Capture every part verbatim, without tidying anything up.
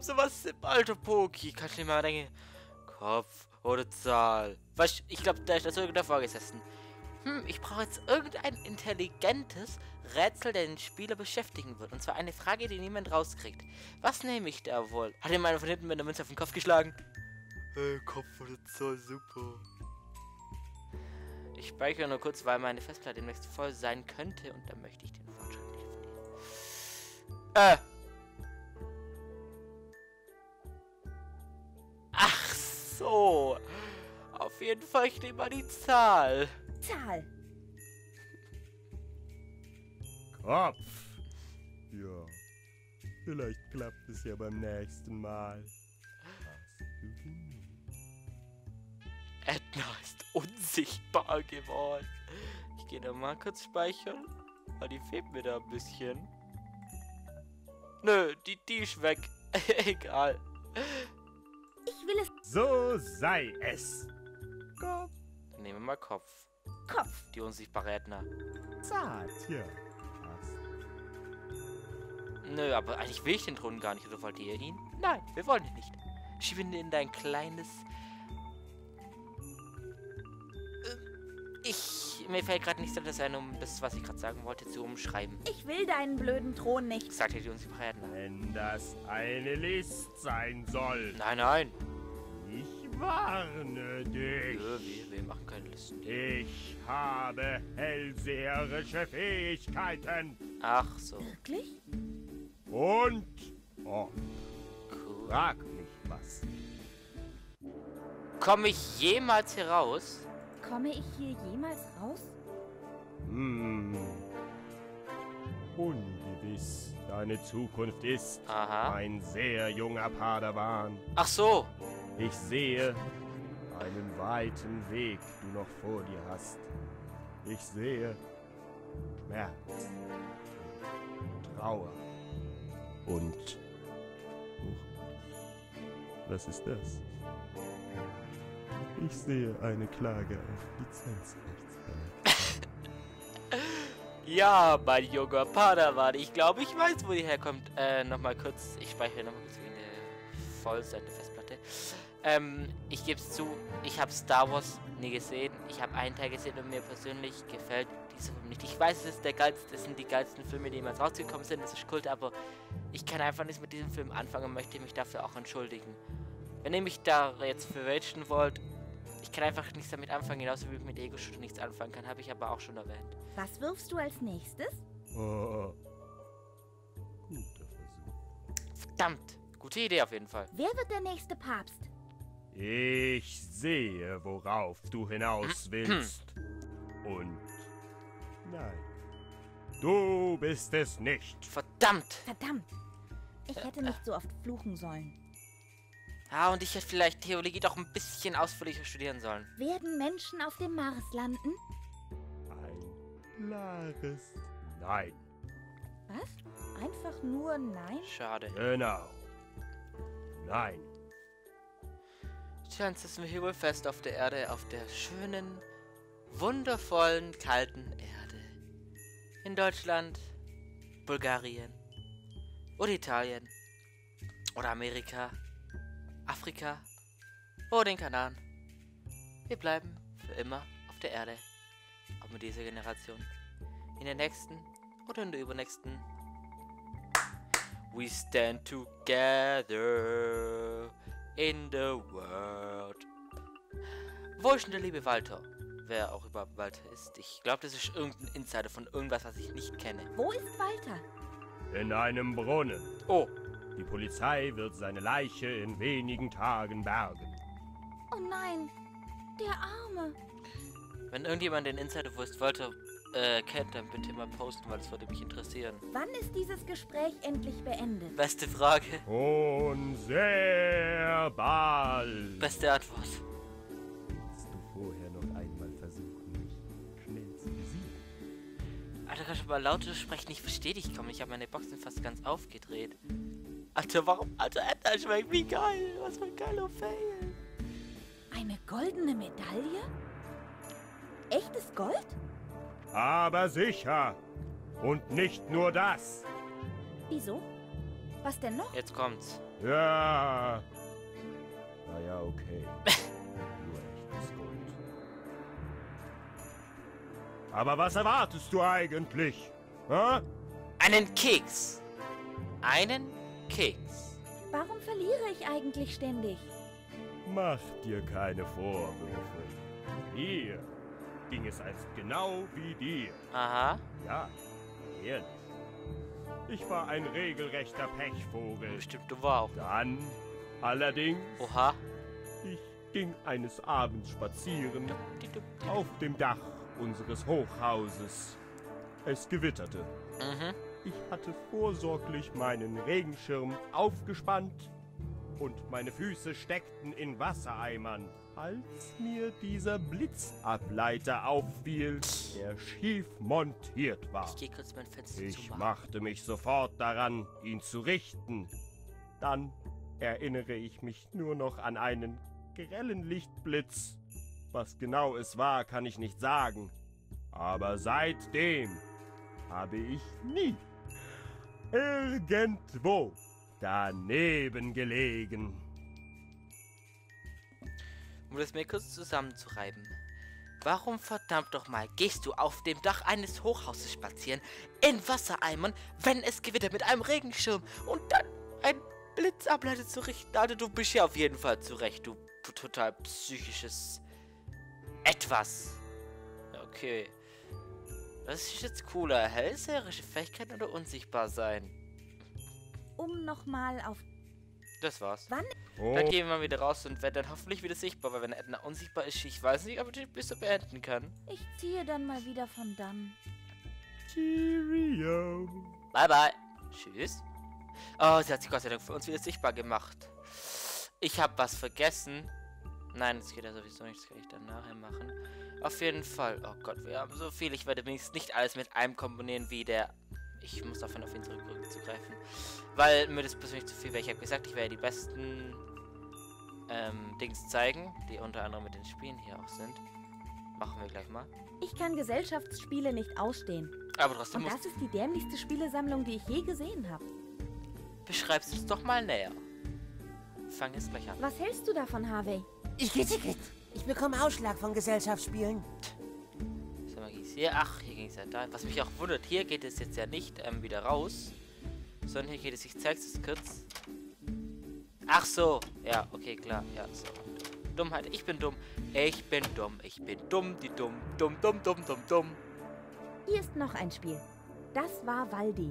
sowas im Alter, Poki. Kannst du dir mal denken, Kopf oder Zahl? Was? Ich glaube, da ist das irgendein Vorgesessen. Hm, ich brauche jetzt irgendein intelligentes Rätsel, der den Spieler beschäftigen wird. Und zwar eine Frage, die niemand rauskriegt. Was nehme ich da wohl? Hat ihm einer von hinten mit der Münze auf den Kopf geschlagen? Hey, Kopf oder Zahl, super. Ich speichere nur kurz, weil meine Festplatte demnächst voll sein könnte. Und dann möchte ich den Fortschritt nicht verlieren. Äh. Ach so. Auf jeden Fall, ich nehme mal die Zahl. Zahl. Kopf. Ja, vielleicht klappt es ja beim nächsten Mal. Hast du genug? Edna ist unsichtbar geworden. Ich gehe da mal kurz speichern, weil die fehlt mir da ein bisschen. Nö, die, die ist weg. Egal. Ich will es. So sei es. Kopf. Dann nehmen wir mal Kopf. Kopf. Die unsichtbare Edna. Zart, ja. Hast. Nö, aber eigentlich will ich den Thron gar nicht. Oder wollt ihr ihn? Nein, wir wollen ihn nicht. Schieb ihn in dein kleines... Ich... Mir fällt gerade nichts anderes ein, um das, was ich gerade sagen wollte, zu umschreiben. Ich will deinen blöden Thron nicht. Sagte die unsichtbare Edna. Wenn das eine List sein soll. Nein, nein. Ich warne dich. Nö, wir, wir machen keine Listen. Ich habe hellseherische Fähigkeiten. Ach so. Wirklich? Und... Oh, Cool. frag mich was. Komme ich jemals hier raus? Komme ich hier jemals raus? Hm. Ungewiss. Deine Zukunft ist Aha. ein sehr junger Padawan. Ach so. Ich sehe einen weiten Weg, du noch vor dir hast. Ich sehe Schmerz, Trauer und... Was ist das? Ich sehe eine Klage auf Lizenzrechtsverletzung. Ja, mein junger Padawan. Ich glaube, ich weiß, wo die herkommt. Äh, nochmal kurz. Ich speichere nochmal kurz wegen der Vollseite Festplatte. Ähm, ich gebe es zu, ich habe Star Wars nie gesehen. Ich habe einen Teil gesehen und mir persönlich gefällt dieser Film nicht. Ich weiß, es ist der geilste, das sind die geilsten Filme, die jemals rausgekommen sind. Das ist Kult, aber ich kann einfach nicht mit diesem Film anfangen und möchte mich dafür auch entschuldigen. Wenn ihr mich da jetzt für ragen wollt, ich kann einfach nichts damit anfangen, genauso wie ich mit Ego-Shooter nichts anfangen kann, habe ich aber auch schon erwähnt. Was wirfst du als nächstes? Oh. Guter Versuch. Verdammt, gute Idee auf jeden Fall. Wer wird der nächste Papst? Ich sehe, worauf du hinaus willst. Und nein, du bist es nicht. Verdammt! Verdammt. Ich hätte nicht so oft fluchen sollen. Ah, und ich hätte vielleicht Theologie doch ein bisschen ausführlicher studieren sollen. Werden Menschen auf dem Mars landen? Ein klares Nein. Was? Einfach nur nein? Schade. Genau. Nein. Tja, jetzt sitzen wir hier wohl fest auf der Erde, auf der schönen, wundervollen, kalten Erde. In Deutschland, Bulgarien oder Italien oder Amerika, Afrika oder den Kanaren. Wir bleiben für immer auf der Erde. Auch mit dieser Generation. In der nächsten oder in der übernächsten. We stand together in the world. Wo ist denn der liebe Walter? Wer auch überhaupt Walter ist. Ich glaube, das ist irgendein Insider von irgendwas, was ich nicht kenne. Wo ist Walter? In einem Brunnen. Oh, Die Polizei wird seine Leiche in wenigen Tagen bergen. Oh nein, der Arme. wenn irgendjemand den Insider wo ist Walter äh, kennt, dann bitte mal posten, weil das würde mich interessieren. Wann ist dieses Gespräch endlich beendet? Beste Frage. Und sehr bald. Beste Antwort. Willst du vorher noch einmal versuchen, mich schnell zu besiegen? Alter, kannst du mal lauter sprechen? Ich verstehe dich kaum. Ich habe meine Boxen fast ganz aufgedreht. Alter, warum? Alter, Edna schmeckt wie geil. Was für ein geiler Fail. Eine goldene Medaille? Echtes Gold? Aber sicher. Und nicht nur das. Wieso? Was denn noch? Jetzt kommt's. Ja. Naja, okay. Nur echtes Gold. Aber was erwartest du eigentlich? Hä? Einen Keks. Einen Keks. Warum verliere ich eigentlich ständig? Mach dir keine Vorwürfe. Mir ging es einst genau wie dir. Aha. Ja, ehrlich. Ich war ein regelrechter Pechvogel. Bestimmt du auch. Dann, allerdings, Oha. ich ging eines Abends spazieren Die- die- die- auf dem Dach unseres Hochhauses. Es gewitterte. Mhm. Ich hatte vorsorglich meinen Regenschirm aufgespannt und meine Füße steckten in Wassereimern, als mir dieser Blitzableiter auffiel, der schief montiert war. Ich gehe kurz mein Fenster Ich zumachen. machte mich sofort daran, ihn zu richten. Dann erinnere ich mich nur noch an einen grellen Lichtblitz. Was genau es war, kann ich nicht sagen. Aber seitdem habe ich nie irgendwo daneben gelegen. Um das mir kurz zusammenzureiben. Warum verdammt doch mal gehst du auf dem Dach eines Hochhauses spazieren, in Wassereimern, wenn es gewittert mit einem Regenschirm und dann ein Blitzableiter zu richten? Also du bist ja auf jeden Fall zurecht, du total psychisches Etwas. Okay. Was ist jetzt cooler? Hellseherische Fähigkeiten oder unsichtbar sein? Um nochmal auf... Das war's. Wann? Oh, Dann gehen wir mal wieder raus und werden dann hoffentlich wieder sichtbar, weil wenn Edna unsichtbar ist, ich weiß nicht, ob ich die bis er beenden kann. Ich ziehe dann mal wieder von dann. Cheerio. Bye bye. Tschüss. Oh, sie hat sich Gott sei Dank für uns wieder sichtbar gemacht. Ich habe was vergessen. Nein, das geht ja sowieso nicht, das kann ich dann nachher machen. Auf jeden Fall. Oh Gott, wir haben so viel. Ich werde wenigstens nicht alles mit einem komponieren wie der... Ich muss davon auf ihn zurückzugreifen. Weil mir das persönlich zu viel wäre. Ich habe gesagt, ich werde die besten ähm, Dings zeigen, die unter anderem mit den Spielen hier auch sind. Machen wir gleich mal. Ich kann Gesellschaftsspiele nicht ausstehen. Aber trotzdem Und musst das ist die dämlichste Spielesammlung, die ich je gesehen habe. beschreibst du es doch mal näher. Fang jetzt gleich an. Was hältst du davon, Harvey? Ich gezickelt. Ich bekomme Ausschlag von Gesellschaftsspielen. So, mal ging's hier. Ach, hier ging es ja da. Was mich auch wundert, hier geht es jetzt ja nicht ähm, wieder raus. Sondern hier geht es, ich zeig's es kurz. Ach so. Ja, okay, klar. Ja, so. Dummheit. Ich bin dumm. Ich bin dumm. Ich bin dumm. Die dumm. Dumm, dumm, dumm, dumm, dumm. Hier ist noch ein Spiel. Das war Waldi.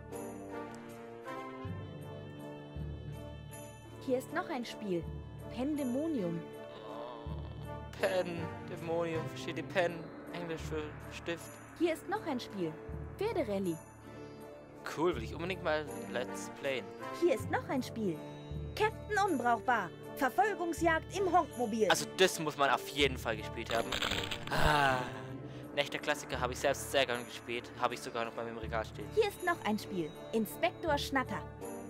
Hier ist noch ein Spiel. Pandemonium. Oh, Pen. Dämonium. Versteht die Pen. Englisch für Stift. Hier ist noch ein Spiel. Pferderally. Cool, will ich unbedingt mal Let's Playen. Hier ist noch ein Spiel. Captain Unbrauchbar. Verfolgungsjagd im Honkmobil. Also das muss man auf jeden Fall gespielt haben. Ah, ein echter Klassiker, habe ich selbst sehr gern gespielt. Habe ich sogar noch bei mir im Regal stehen. Hier ist noch ein Spiel. Inspektor Schnatter.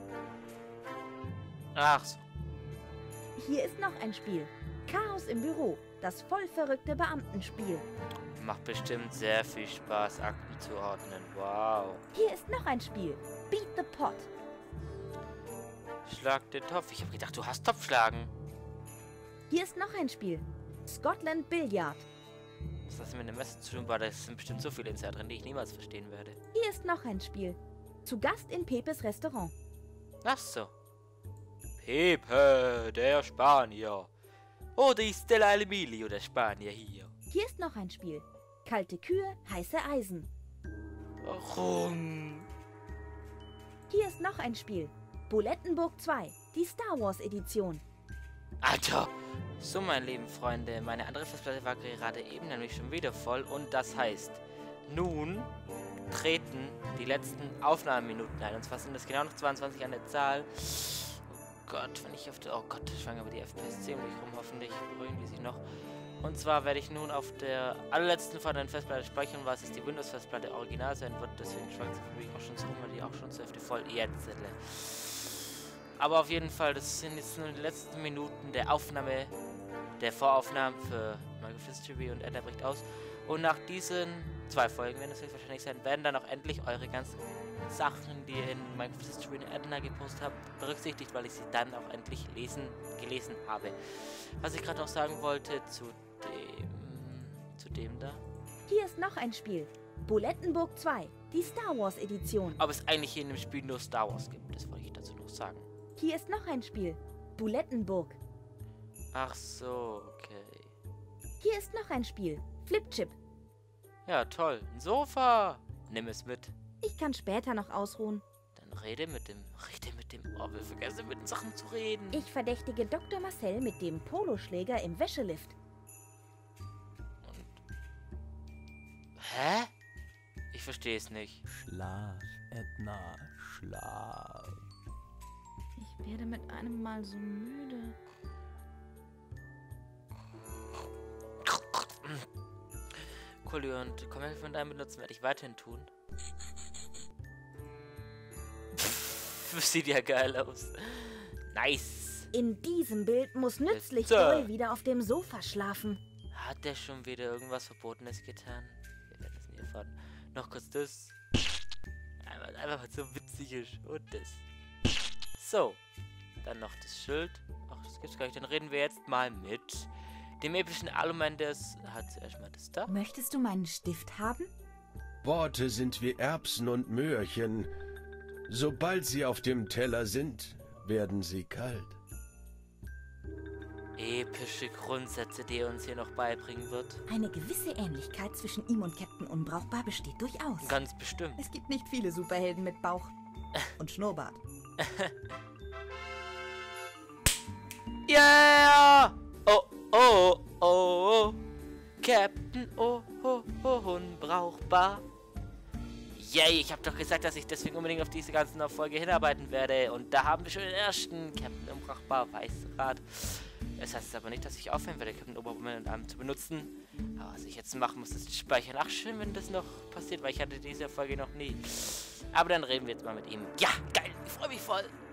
Ach so. Hier ist noch ein Spiel. Chaos im Büro. Das vollverrückte Beamtenspiel. Macht bestimmt sehr viel Spaß, Akten zu ordnen. Wow. Hier ist noch ein Spiel. Beat the Pot. Schlag den Topf. Ich habe gedacht, du hast Topfschlagen. Hier ist noch ein Spiel. Scotland Billiard. Was das mit dem Messer zu tun war, da sind bestimmt so viele Insider drin, die ich niemals verstehen werde. Hier ist noch ein Spiel. Zu Gast in Pepes Restaurant. Ach so. Pepe, der Spanier. Oh, die Stella Emilio, der Spanier hier. Hier ist noch ein Spiel. Kalte Kühe, heiße Eisen. Warum? Hier ist noch ein Spiel. Bulettenburg zwei, die Star Wars Edition. Alter! So, meine lieben Freunde, meine andere Festplatte war gerade eben nämlich schon wieder voll und das heißt, nun treten die letzten Aufnahmeminuten ein. Und zwar sind das genau noch zweiundzwanzig an der Zahl. Oh Gott, wenn ich auf der... Oh Gott, schwangen aber die F P S ziemlich rum, hoffentlich beruhigen die sich noch. Und zwar werde ich nun auf der allerletzten von den Festplatte speichern, was es die Windows-Festplatte original sein wird. Deswegen schwankt sie für mich auch schon so rum, weil die auch schon zur Hälfte voll jetzt. Aber auf jeden Fall, das sind jetzt nur die letzten Minuten der Aufnahme, der Voraufnahmen für Minecraft History und Edna bricht aus. Und nach diesen zwei Folgen, werden es wahrscheinlich sein, werden dann auch endlich eure ganzen Sachen, die ihr in Minecraft History in Edna gepostet habt, berücksichtigt, weil ich sie dann auch endlich lesen, gelesen habe. Was ich gerade noch sagen wollte zu dem, zu dem da. Hier ist noch ein Spiel. Bulettenburg zwei, die Star Wars Edition. Ob es eigentlich hier in dem Spiel nur Star Wars gibt, das wollte ich dazu noch sagen. Hier ist noch ein Spiel. Bulettenburg. Ach so, okay. Hier ist noch ein Spiel. Flipchip. Ja, toll. Ein Sofa. Nimm es mit. Ich kann später noch ausruhen. Dann rede mit dem, rede mit dem, oh, wir vergessen mit den Sachen zu reden. Ich verdächtige Doktor Marcel mit dem Poloschläger im Wäschelift. Und... Hä? Ich verstehe es nicht. Schlaf, Edna, schlaf. Ich werde mit einem Mal so müde. Cool, und Kommentare von deinem benutzen werde ich weiterhin tun. Sieht ja geil aus. Nice. In diesem Bild muss nützlich So. Boy wieder auf dem Sofa schlafen. Hat der schon wieder irgendwas Verbotenes getan? Wir werden es nie erfahren. Noch kurz das. Einfach, einfach weil es so witzig ist. Und das. So. Dann noch das Schild. Ach, das gibt's gar nicht. Dann reden wir jetzt mal mit dem epischen Alumandes. Hat zuerst mal das da. Möchtest du meinen Stift haben? Worte sind wie Erbsen und Möhrchen. Sobald sie auf dem Teller sind, werden sie kalt. Epische Grundsätze, die er uns hier noch beibringen wird. Eine gewisse Ähnlichkeit zwischen ihm und Captain Unbrauchbar besteht durchaus. Ganz bestimmt. Es gibt nicht viele Superhelden mit Bauch und Schnurrbart. Yeah! Oh, oh, oh, oh. Captain oh, oh, oh, unbrauchbar. Yay, ich habe doch gesagt, dass ich deswegen unbedingt auf diese ganzen Erfolge hinarbeiten werde. Und da haben wir schon den ersten Captain Unbrauchbar Weißrad. Das heißt aber nicht, dass ich aufhören werde, Captain Unbrauchbar zu benutzen. Aber was ich jetzt machen muss, ist speichern. Ach, schön, wenn das noch passiert, weil ich hatte diese Erfolge noch nie. Aber dann reden wir jetzt mal mit ihm. Ja, geil, ich freue mich voll.